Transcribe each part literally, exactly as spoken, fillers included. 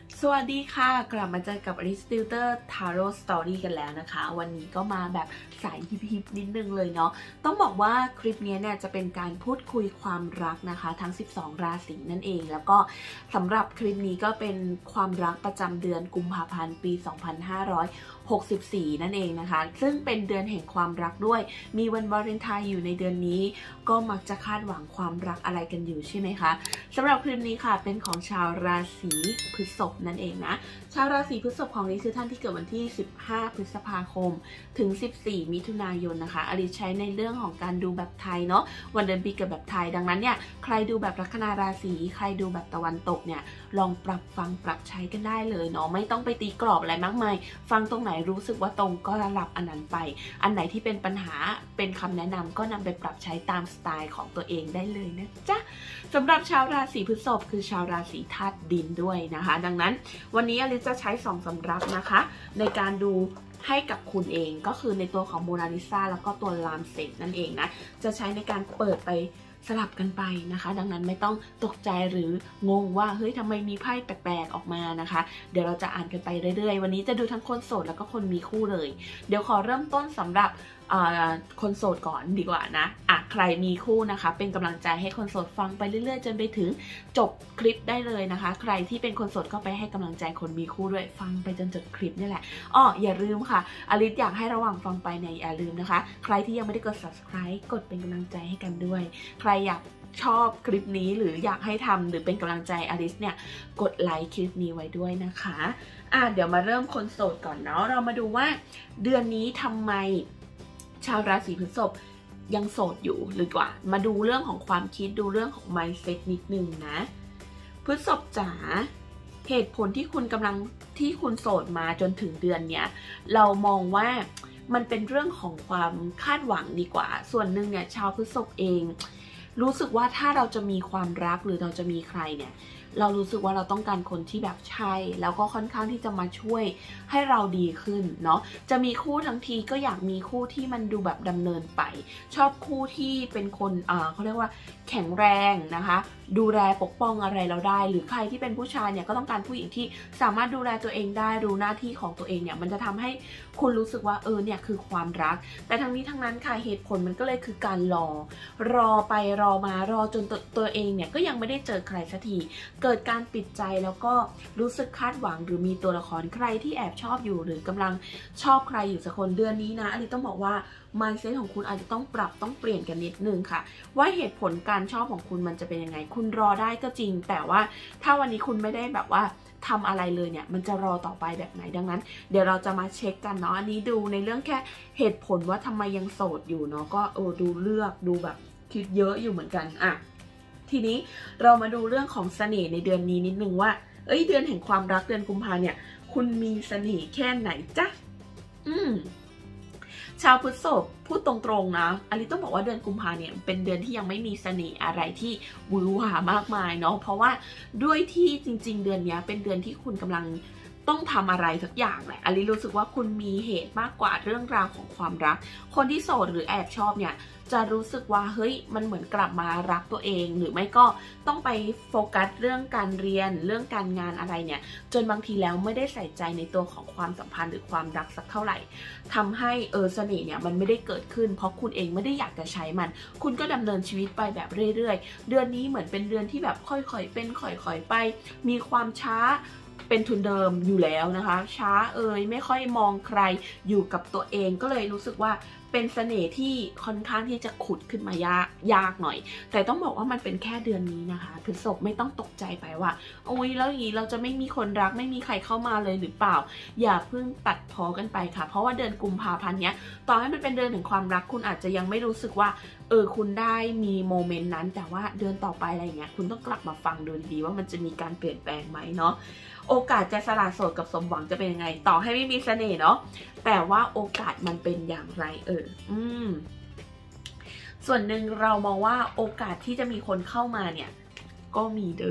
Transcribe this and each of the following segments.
สวัสดีค่ะกลับมาเจอกับ Alice Tutor Tarot Story กันแล้วนะคะวันนี้ก็มาแบบสายฮิปๆนิดนึงเลยเนาะต้องบอกว่าคลิปนี้เนี่ยจะเป็นการพูดคุยความรักนะคะทั้งสิบสองราศีนั่นเองแล้วก็สำหรับคลิปนี้ก็เป็นความรักประจำเดือนกุมภาพันธ์ปีสองพันห้าร้อยหกสิบสี่นั่นเองนะคะซึ่งเป็นเดือนแห่งความรักด้วยมีวันวาเลนไทน์อยู่ในเดือนนี้ก็มักจะคาดหวังความรักอะไรกันอยู่ใช่ไหมคะสำหรับคลิปนี้ค่ะเป็นของชาวราศีพฤษภนั่นเองนะชาวราศีพฤษภของลิคือท่านที่เกิดวันที่สิบห้าพฤษภาคมถึงสิบสี่มิถุนายนนะคะอลิใช้ในเรื่องของการดูแบบไทยเนาะวันเดือนปีเกิดแบบไทยดังนั้นเนี่ยใครดูแบบลัคนาราศีใครดูแบบตะวันตกเนี่ยลองปรับฟังปรับใช้กันได้เลยเนาะไม่ต้องไปตีกรอบอะไรมากมายฟังตรงไหนรู้สึกว่าตรงก็รับอันนั้นไปอันไหนที่เป็นปัญหาเป็นคำแนะนำก็นำไปปรับใช้ตามสไตล์ของตัวเองได้เลยนะจ๊ะสำหรับชาวราศีพฤษภคือชาวราศีธาตุดินด้วยนะคะดังนั้นวันนี้อลิจะใช้สองสำรับนะคะในการดูให้กับคุณเองก็คือในตัวของโมนาลิซาแล้วก็ตัวลามเซกนั่นเองนะจะใช้ในการเปิดไปสลับกันไปนะคะดังนั้นไม่ต้องตกใจหรืองงว่าเฮ้ยทำไมมีไพ่แปลกๆออกมานะคะเดี๋ยวเราจะอ่านกันไปเรื่อยๆวันนี้จะดูทั้งคนโสดแล้วก็คนมีคู่เลยเดี๋ยวขอเริ่มต้นสำหรับคนโสดก่อนดีกว่านะอ่ะใครมีคู่นะคะเป็นกำลังใจให้คนโสดฟังไปเรื่อยๆจนไปถึงจบคลิปได้เลยนะคะใครที่เป็นคนโสดก็ไปให้กำลังใจคนมีคู่ด้วยฟังไปจนจบคลิปนี่แหละอ้ออย่าลืมค่ะอลิสอยากให้ระหว่างฟังไปในอย่าลืมนะคะใครที่ยังไม่ได้กด ซับสไครบ์ กดเป็นกำลังใจให้กันด้วยใครอยากชอบคลิปนี้หรืออยากให้ทำหรือเป็นกำลังใจอลิสเนี่ยกดไลค์คลิปนี้ไว้ด้วยนะคะอ่ะเดี๋ยวมาเริ่มคนโสดก่อนเนาะเรามาดูว่าเดือนนี้ทำไมชาวราศีพฤษภยังโสดอยู่หรือกว่ามาดูเรื่องของความคิดดูเรื่องของ mindset นิดนึงนะพฤษภจ๋าเหตุผลที่คุณกำลังที่คุณโสดมาจนถึงเดือนเนี้ยเรามองว่ามันเป็นเรื่องของความคาดหวังดีกว่าส่วนหนึ่งเนี่ยชาวพฤษภเองรู้สึกว่าถ้าเราจะมีความรักหรือเราจะมีใครเนี่ยเรารู้สึกว่าเราต้องการคนที่แบบใช่แล้วก็ค่อนข้างที่จะมาช่วยให้เราดีขึ้นเนาะจะมีคู่ทั้งทีก็อยากมีคู่ที่มันดูแบบดำเนินไปชอบคู่ที่เป็นคนอ่าเขาเรียกว่าแข็งแรงนะคะดูแลปกป้องอะไรเราได้หรือใครที่เป็นผู้ชายเนี่ยก็ต้องการผู้หญิงที่สามารถดูแลตัวเองได้รู้หน้าที่ของตัวเองเนี่ยมันจะทำให้คุณรู้สึกว่าเออเนี่ยคือความรักแต่ทั้งนี้ทั้งนั้นค่ะเหตุผลมันก็เลยคือการรอรอไปรอมารอจนตตัวเองเนี่ยก็ยังไม่ได้เจอใครสักทีเกิดการปิดใจแล้วก็รู้สึกคาดหวังหรือมีตัวละครใครที่แอบชอบอยู่หรือกำลังชอบใครอยู่สักคนเดือนนี้นะอันนี้ต้องบอกว่า mindset ของคุณอาจจะต้องปรับต้องเปลี่ยนกันนิดนึงค่ะว่าเหตุผลการชอบของคุณมันจะเป็นยังไงคุณรอได้ก็จริงแต่ว่าถ้าวันนี้คุณไม่ได้แบบว่าทำอะไรเลยเนี่ยมันจะรอต่อไปแบบไหนดังนั้นเดี๋ยวเราจะมาเช็คกันเนาะอันนี้ดูในเรื่องแค่เหตุผลว่าทำไมยังโสดอยู่เนาะก็เออดูเลือกดูแบบคิดเยอะอยู่เหมือนกันอ่ะทีนี้เรามาดูเรื่องของเสน่ห์ในเดือนนี้นิดนึงว่าเอ้ยเดือนแห่งความรักเดือนกุมภาเนี่ยคุณมีเสน่ห์แค่ไหนจ๊ะอืมชาวพฤษภพูดตรงๆนะอันนี้ต้องบอกว่าเดือนกุมภาเนี่ยเป็นเดือนที่ยังไม่มีเสน่ห์อะไรที่หวือหวามากมายเนาะเพราะว่าด้วยที่จริงๆเดือนนี้เป็นเดือนที่คุณกำลังต้องทำอะไรสักอย่างแหละอันนี้รู้สึกว่าคุณมีเหตุมากกว่าเรื่องราวของความรักคนที่โสดหรือแอบชอบเนี่ยจะรู้สึกว่าเฮ้ยมันเหมือนกลับมารักตัวเองหรือไม่ก็ต้องไปโฟกัสเรื่องการเรียนเรื่องการงานอะไรเนี่ยจนบางทีแล้วไม่ได้ใส่ใจในตัวของความสัมพันธ์หรือความรักสักเท่าไหร่ทำให้เออเสน่ห์เนี่ยมันไม่ได้เกิดขึ้นเพราะคุณเองไม่ได้อยากจะใช้มันคุณก็ดำเนินชีวิตไปแบบเรื่อยๆเดือนนี้เหมือนเป็นเดือนที่แบบค่อยๆเป็นค่อยๆไปมีความช้าเป็นทุนเดิมอยู่แล้วนะคะช้าเอ่ยไม่ค่อยมองใครอยู่กับตัวเองก็เลยรู้สึกว่าเป็นเสน่ห์ที่ค่อนข้างที่จะขุดขึ้นมายากยากหน่อยแต่ต้องบอกว่ามันเป็นแค่เดือนนี้นะคะพฤษภไม่ต้องตกใจไปว่าโอ้ยแล้วอย่างนี้เราจะไม่มีคนรักไม่มีใครเข้ามาเลยหรือเปล่าอย่าเพิ่งตัดพ้อกันไปค่ะเพราะว่าเดือนกุมภาพันธ์เนี้ยต่อให้มันเป็นเดือนถึงความรักคุณอาจจะยังไม่รู้สึกว่าเออคุณได้มีโมเมนต์นั้นแต่ว่าเดือนต่อไปอะไรเงี้ยคุณต้องกลับมาฟังดูดีๆว่ามันจะมีการเปลี่ยนแปลงไหมเนาะโอกาสจะสละโสดกับสมหวังจะเป็นยังไงต่อให้ไม่มีเสน่ห์เนาะแต่ว่าโอกาสมันเป็นอย่างไรเอออืมส่วนหนึ่งเรามองว่าโอกาสที่จะมีคนเข้ามาเนี่ยก็มีเด้อ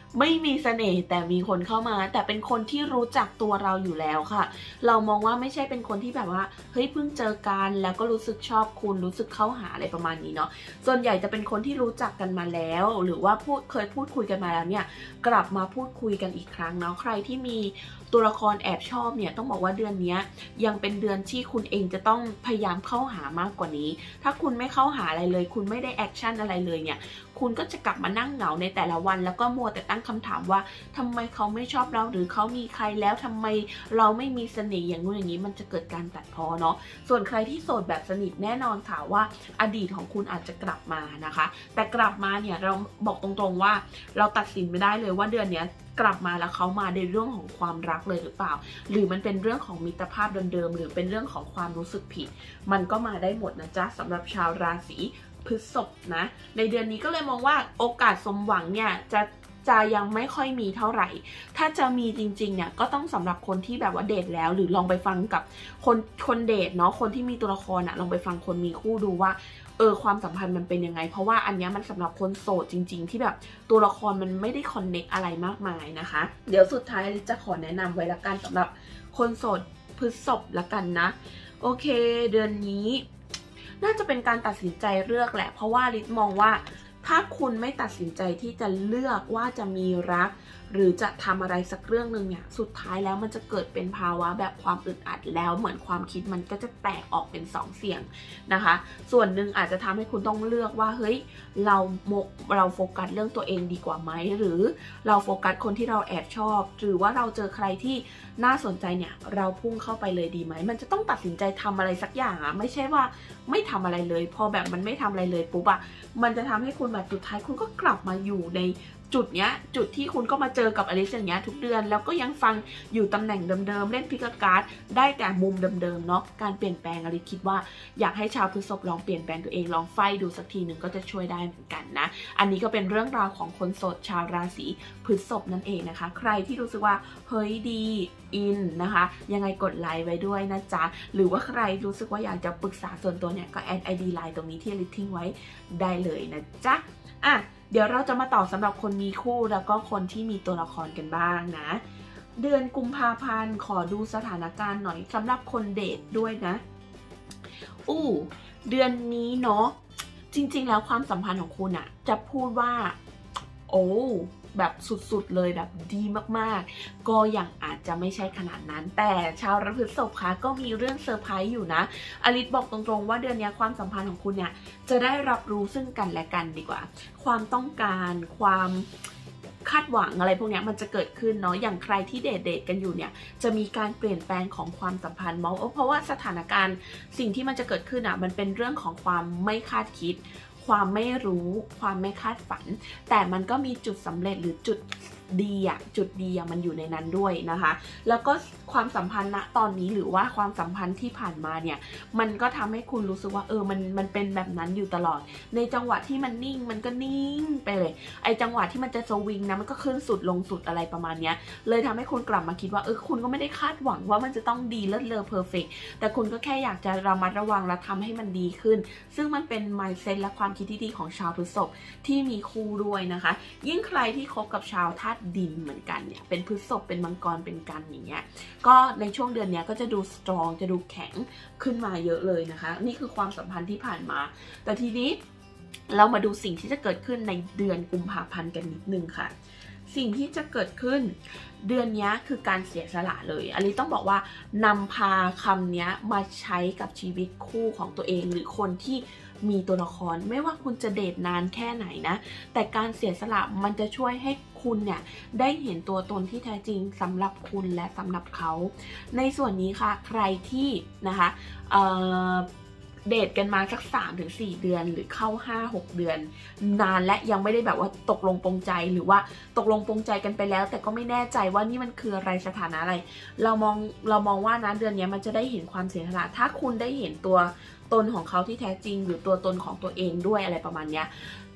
ไม่มีเสน่ห์แต่มีคนเข้ามาแต่เป็นคนที่รู้จักตัวเราอยู่แล้วค่ะเรามองว่าไม่ใช่เป็นคนที่แบบว่าเฮ้ยเพิ่งเจอกันแล้วก็รู้สึกชอบคุณรู้สึกเข้าหาอะไรประมาณนี้เนาะส่วนใหญ่จะเป็นคนที่รู้จักกันมาแล้วหรือว่าพูดเคยพูดคุยกันมาแล้วเนี่ยกลับมาพูดคุยกันอีกครั้งเนาะใครที่มีตัวละครแอบชอบเนี่ยต้องบอกว่าเดือนนี้ยังเป็นเดือนที่คุณเองจะต้องพยายามเข้าหามากกว่านี้ถ้าคุณไม่เข้าหาอะไรเลยคุณไม่ได้แอคชั่นอะไรเลยเนี่ยคุณก็จะกลับมานั่งเหงาในแต่ละวันแล้วก็มัวแต่ตั้งคำถามว่าทำไมเขาไม่ชอบเราหรือเขามีใครแล้วทำไมเราไม่มีเสน่ห์อย่างนู้นอย่างนี้มันจะเกิดการตัดพ้อเนาะส่วนใครที่โสดแบบสนิทแน่นอนค่ะว่าอดีตของคุณอาจจะกลับมานะคะแต่กลับมาเนี่ยเราบอกตรงๆว่าเราตัดสินไม่ได้เลยว่าเดือนนี้กลับมาแล้วเขามาในเรื่องของความรักเลยหรือเปล่าหรือมันเป็นเรื่องของมิตรภาพเดิมๆหรือเป็นเรื่องของความรู้สึกผิดมันก็มาได้หมดนะจ๊ะสำหรับชาวราศีพฤษภนะในเดือนนี้ก็เลยมองว่าโอกาสสมหวังเนี่ยจะจะยังไม่ค่อยมีเท่าไหร่ถ้าจะมีจริงๆเนี่ยก็ต้องสำหรับคนที่แบบว่าเดทแล้วหรือลองไปฟังกับคนคนเดทเนาะคนที่มีตัวละครอะลองไปฟังคนมีคู่ดูว่าเออความสัมพันธ์มันเป็นยังไงเพราะว่าอันนี้มันสำหรับคนโสดจริงๆที่แบบตัวละครมันไม่ได้คอนเนคอะไรมากมายนะคะเดี๋ยวสุดท้ายจะขอแนะนำไว้ละกันสำหรับคนโสดพฤษภละกันนะโอเคเดือนนี้น่าจะเป็นการตัดสินใจเลือกแหละเพราะว่าลิศมองว่าถ้าคุณไม่ตัดสินใจที่จะเลือกว่าจะมีรักหรือจะทำอะไรสักเรื่องหนึ่งเนี่ยสุดท้ายแล้วมันจะเกิดเป็นภาวะแบบความอึดอัดแล้วเหมือนความคิดมันก็จะแตกออกเป็นสองเสียงนะคะส่วนหนึ่งอาจจะทำให้คุณต้องเลือกว่าเฮ้ยเราโมเราโฟกัสเรื่องตัวเองดีกว่าไหมหรือเราโฟกัสคนที่เราแอบชอบหรือว่าเราเจอใครที่น่าสนใจเนี่ยเราพุ่งเข้าไปเลยดีไหมมันจะต้องตัดสินใจทำอะไรสักอย่างอะไม่ใช่ว่าไม่ทำอะไรเลยพอแบบมันไม่ทำอะไรเลยปุ๊บอะมันจะทำให้คุณแบบสุดท้ายคุณก็กลับมาอยู่ในจุดเนี้ยจุดที่คุณก็มาเจอกับอลิซอย่างเงี้ยทุกเดือนแล้วก็ยังฟังอยู่ตำแหน่งเดิมๆเล่นพิกการ์ดได้แต่มุมเดิมๆเนาะการเปลี่ยนแปลงอลิซคิดว่าอยากให้ชาวพฤษภลองเปลี่ยนแปลงตัวเองลองไฟดูสักทีหนึ่งก็จะช่วยได้เหมือนกันนะอันนี้ก็เป็นเรื่องราวของคนโสดชาวราศีพฤษภนั่นเองนะคะใครที่รู้สึกว่าเฮ้ยดีอินนะคะยังไงกดไลค์ไว้ด้วยนะจ๊ะหรือว่าใครรู้สึกว่าอยากจะปรึกษาส่วนตัวเนี่ยก็แอดไอดีไลน์ตรงนี้ที่อลิซทิ้งไว้ได้เลยนะจ๊ะอ่ะเดี๋ยวเราจะมาต่อสำหรับคนมีคู่แล้วก็คนที่มีตัวละครกันบ้างนะเดือนกุมภาพันธ์ขอดูสถานการณ์หน่อยสำหรับคนเดทด้วยนะอู้เดือนนี้เนาะจริงๆแล้วความสัมพันธ์ของคุณอะจะพูดว่าโอ้แบบสุดๆเลยแบบดีมากๆก็ยังอาจจะไม่ใช่ขนาดนั้นแต่ชาวราศีพฤษภคะก็มีเรื่องเซอร์ไพรส์อยู่นะอลิซบอกตรงๆว่าเดือนนี้ความสัมพันธ์ของคุณเนี่ยจะได้รับรู้ซึ่งกันและกันดีกว่าความต้องการความคาดหวังอะไรพวกนี้มันจะเกิดขึ้นเนาะอย่างใครที่เดทเดทกันอยู่เนี่ยจะมีการเปลี่ยนแปลงของความสัมพันธ์มองเพราะว่าสถานการณ์สิ่งที่มันจะเกิดขึ้นอ่ะมันเป็นเรื่องของความไม่คาดคิดความไม่รู้ความไม่คาดฝันแต่มันก็มีจุดสำเร็จหรือจุดดีอะจุดดีอะมันอยู่ในนั้นด้วยนะคะแล้วก็ความสัมพันธ์ณตอนนี้หรือว่าความสัมพันธ์ที่ผ่านมาเนี่ยมันก็ทำให้คุณรู้สึกว่าเออมันมันเป็นแบบนั้นอยู่ตลอดในจังหวะที่มันนิ่งมันก็นิ่งไปเลยไอจังหวะที่มันจะสวิงนะมันก็ขึ้นสุดลงสุดอะไรประมาณนี้เลยทำให้คุณกลับมาคิดว่าเออคุณก็ไม่ได้คาดหวังว่ามันจะต้องดีเลิศเลอเพอร์เฟกต์แต่คุณก็แค่อยากจะระมัดระวังและทำให้มันดีขึ้นซึ่งมันเป็น mindset และความคิดที่ดีของชาวพฤษภที่มีคู่ด้วยนะคะยิ่งใครที่คบกับชาวธาตุดินเหมือนกันเนี่ยเป็นพฤษภเป็นมังกรเป็นกันอย่างเงี้ยก็ในช่วงเดือนนี้ก็จะดูสตรองจะดูแข็งขึ้นมาเยอะเลยนะคะนี่คือความสัมพันธ์ที่ผ่านมาแต่ทีนี้เรามาดูสิ่งที่จะเกิดขึ้นในเดือนกุมภาพันธ์กันนิดนึงค่ะสิ่งที่จะเกิดขึ้นเดือนนี้คือการเสียสละเลยอันนี้ต้องบอกว่านำพาคำนี้มาใช้กับชีวิตคู่ของตัวเองหรือคนที่มีตัวละครไม่ว่าคุณจะเดทนานแค่ไหนนะแต่การเสียสละมันจะช่วยให้คุณเนี่ยได้เห็นตัวตนที่แท้จริงสำหรับคุณและสำหรับเขาในส่วนนี้ค่ะใครที่นะคะเอ่อเดทกันมาสัก สามถึงสี่ เดือนหรือเข้า ห้าหก เดือนนานและยังไม่ได้แบบว่าตกลงปรงใจหรือว่าตกลงปรงใจกันไปแล้วแต่ก็ไม่แน่ใจว่านี่มันคืออะไรสถานะอะไรเรามองเรามองว่านะเดือนนี้มันจะได้เห็นความเสียสละถ้าคุณได้เห็นตัวตนของเขาที่แท้จริงหรือตัวตนของตัวเองด้วยอะไรประมาณนี้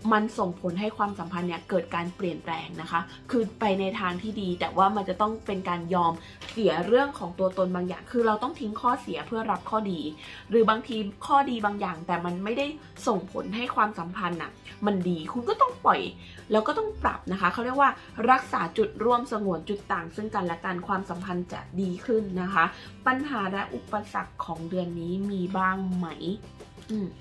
มันส่งผลให้ความสัมพันธ์เนี่ยเกิดการเปลี่ยนแปลงนะคะคือไปในทางที่ดีแต่ว่ามันจะต้องเป็นการยอมเสียเรื่องของตัวตนบางอย่างคือเราต้องทิ้งข้อเสียเพื่อรับข้อดีหรือบางทีข้อดีบางอย่างแต่มันไม่ได้ส่งผลให้ความสัมพันธ์น่ะมันดีคุณก็ต้องปล่อยแล้วก็ต้องปรับนะคะเขาเรียกว่ารักษาจุดร่วมสงวนจุดต่างซึ่งกันและกันความสัมพันธ์จะดีขึ้นนะคะปัญหาและอุปสรรคของเดือนนี้มีบ้างไหมอืม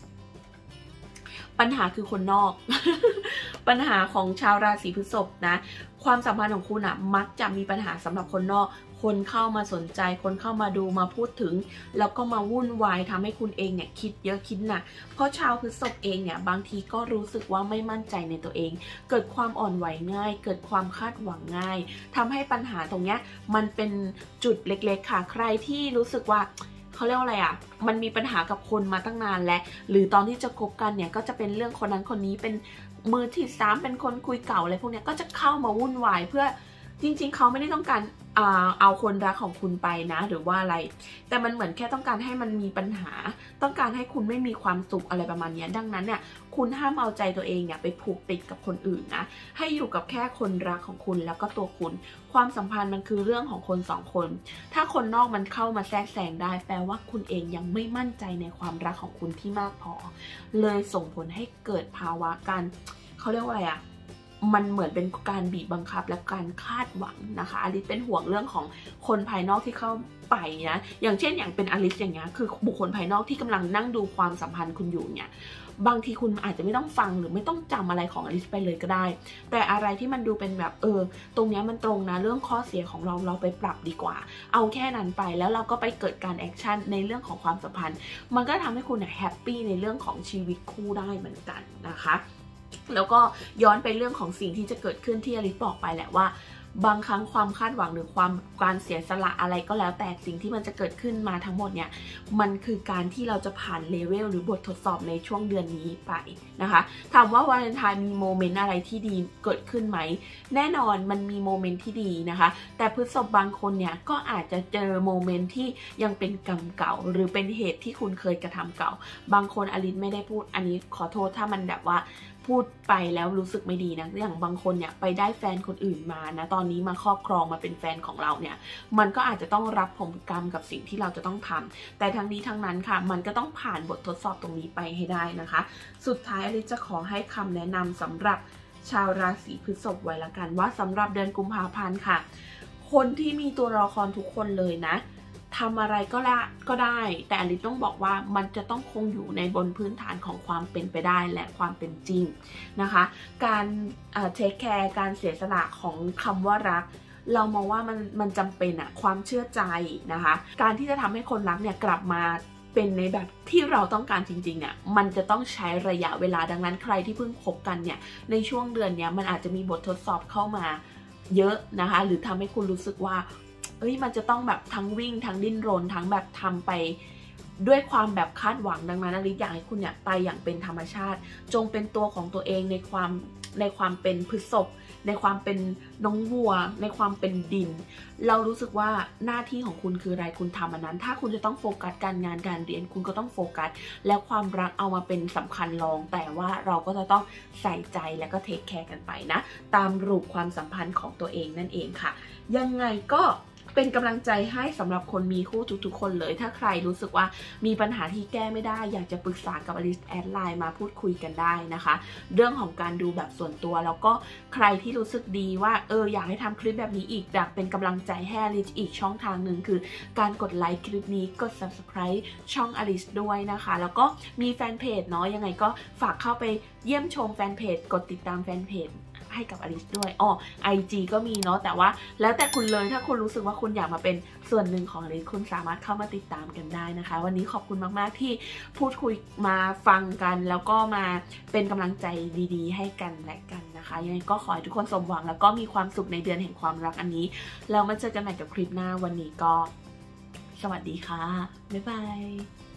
ปัญหาคือคนนอก ปัญหาของชาวราศีพฤษภนะความสัมพันธ์ของคุณอ่ะมักจะมีปัญหาสำหรับคนนอกคนเข้ามาสนใจคนเข้ามาดูมาพูดถึงแล้วก็มาวุ่นวายทำให้คุณเองเนี่ยคิดเยอะคิดหนักเพราะชาวพฤษภเองเนี่ยบางทีก็รู้สึกว่าไม่มั่นใจในตัวเองเกิดความอ่อนไหวง่ายเกิดความคาดหวังง่ายทำให้ปัญหาตรงเนี้ยมันเป็นจุดเล็กๆค่ะใครที่รู้สึกว่าเขาเรียกว่าอะไรอ่ะมันมีปัญหากับคนมาตั้งนานแล้วหรือตอนที่จะคบกันเนี่ยก็จะเป็นเรื่องคนนั้นคนนี้เป็นมือที่สามเป็นคนคุยเก่าอะไรพวกนี้ก็จะเข้ามาวุ่นวายเพื่อจริงๆเขาไม่ได้ต้องการเอาคนรักของคุณไปนะหรือว่าอะไรแต่มันเหมือนแค่ต้องการให้มันมีปัญหาต้องการให้คุณไม่มีความสุขอะไรประมาณนี้ดังนั้นเนี่ยคุณห้ามเอาใจตัวเองเนี่ยไปผูกติดกับคนอื่นนะให้อยู่กับแค่คนรักของคุณแล้วก็ตัวคุณความสัมพันธ์มันคือเรื่องของคนสองคนถ้าคนนอกมันเข้ามาแทรกแซงได้แปลว่าคุณเองยังไม่มั่นใจในความรักของคุณที่มากพอเลยส่งผลให้เกิดภาวะการเขาเรียกว่าอะไรอะมันเหมือนเป็นการบีบบังคับและการคาดหวังนะคะอลิซเป็นห่วงเรื่องของคนภายนอกที่เข้าไปนะอย่างเช่นอย่างเป็นอลิซอย่างเงี้ยคือบุคคลภายนอกที่กำลังนั่งดูความสัมพันธ์คุณอยู่เนี่ยบางทีคุณอาจจะไม่ต้องฟังหรือไม่ต้องจำอะไรของอลิซไปเลยก็ได้แต่อะไรที่มันดูเป็นแบบเออตรงนี้มันตรงนะเรื่องข้อเสียของเราเราไปปรับดีกว่าเอาแค่นั้นไปแล้วเราก็ไปเกิดการแอคชั่นในเรื่องของความสัมพันธ์มันก็ทำให้คุณแฮปปี้ในเรื่องของชีวิตคู่ได้เหมือนกันนะคะแล้วก็ย้อนไปเรื่องของสิ่งที่จะเกิดขึ้นที่อลิซบอกไปแหละว่าบางครั้งความคาดหวังหรือความการเสียสละอะไรก็แล้วแต่สิ่งที่มันจะเกิดขึ้นมาทั้งหมดเนี่ยมันคือการที่เราจะผ่านเลเวลหรือบททดสอบในช่วงเดือนนี้ไปนะคะถามว่าวาเลนไทน์มีโมเมนต์อะไรที่ดีเกิดขึ้นไหมแน่นอนมันมีโมเมนต์ที่ดีนะคะแต่พฤษภบางคนเนี่ยก็อาจจะเจอโมเมนต์ที่ยังเป็นกรรมเก่าหรือเป็นเหตุที่คุณเคยกระทำเก่าบางคนอลิซไม่ได้พูดอันนี้ขอโทษถ้ามันแบบว่าพูดไปแล้วรู้สึกไม่ดีนะอย่างบางคนเนี่ยไปได้แฟนคนอื่นมานะตอนนี้มาครอบครองมาเป็นแฟนของเราเนี่ยมันก็อาจจะต้องรับผลกรรมกับสิ่งที่เราจะต้องทำแต่ทั้งนี้ทั้งนั้นค่ะมันก็ต้องผ่านบททดสอบตรงนี้ไปให้ได้นะคะสุดท้ายอลิซจะขอให้คำแนะนำสำหรับชาวราศีพฤษภไว้ละกันว่าสำหรับเดือนกุมภาพันธ์ค่ะคนที่มีตัวละครทุกคนเลยนะทำอะไรก็ละก็ได้แต่อลิซต้องบอกว่ามันจะต้องคงอยู่ในบนพื้นฐานของความเป็นไปได้และความเป็นจริงนะคะการเทคแคร์การเสียสละของคำว่ารักเรามองว่ามันมันจำเป็นอะความเชื่อใจนะคะการที่จะทำให้คนรักเนี่ยกลับมาเป็นในแบบที่เราต้องการจริงๆเนี่ยมันจะต้องใช้ระยะเวลาดังนั้นใครที่เพิ่งคบกันเนี่ยในช่วงเดือนเนี้ยมันอาจจะมีบททดสอบเข้ามาเยอะนะคะหรือทำให้คุณรู้สึกว่าเอ้ยมันจะต้องแบบทั้งวิ่งทั้งดิ้นรนทั้งแบบทำไปด้วยความแบบคาดหวังดังนั้นอลิซอยากให้คุณเนี่ยไปอย่างเป็นธรรมชาติจงเป็นตัวของตัวเองในความในความเป็นพฤษภในความเป็นน้องวัวในความเป็นดินเรารู้สึกว่าหน้าที่ของคุณคืออะไรคุณทำอันนั้นถ้าคุณจะต้องโฟกัสการงานการเรียนคุณก็ต้องโฟกัสแล้วความรักเอามาเป็นสำคัญรองแต่ว่าเราก็จะต้องใส่ใจและก็เทคแคร์กันไปนะตามรูปความสัมพันธ์ของตัวเองนั่นเองค่ะยังไงก็เป็นกำลังใจให้สำหรับคนมีคู่ทุกๆคนเลยถ้าใครรู้สึกว่ามีปัญหาที่แก้ไม่ได้อยากจะปรึกษากับอลิซแอดไลน์มาพูดคุยกันได้นะคะเรื่องของการดูแบบส่วนตัวแล้วก็ใครที่รู้สึกดีว่าเอออยากให้ทำคลิปแบบนี้อีกอยากเป็นกำลังใจให้อลิซอีกช่องทางหนึ่งคือการกดไลค์คลิปนี้กด ซับสไครบ์ ช่องอลิซด้วยนะคะแล้วก็มีแฟนเพจเนาะยังไงก็ฝากเข้าไปเยี่ยมชมแฟนเพจกดติดตามแฟนเพจให้กับอลิซด้วยอ๋อ ไอ จี ก็มีเนาะแต่ว่าแล้วแต่คุณเลยถ้าคุณรู้สึกว่าคุณอยากมาเป็นส่วนหนึ่งของอลิซคุณสามารถเข้ามาติดตามกันได้นะคะวันนี้ขอบคุณมากๆที่พูดคุยมาฟังกันแล้วก็มาเป็นกำลังใจดีๆให้กันและกันนะคะยังไงก็ขอให้ทุกคนสมหวังแล้วก็มีความสุขในเดือนแห่งความรักอันนี้แล้วมาเจอกันใหม่กับคลิปหน้าวันนี้ก็สวัสดีค่ะบ๊ายบาย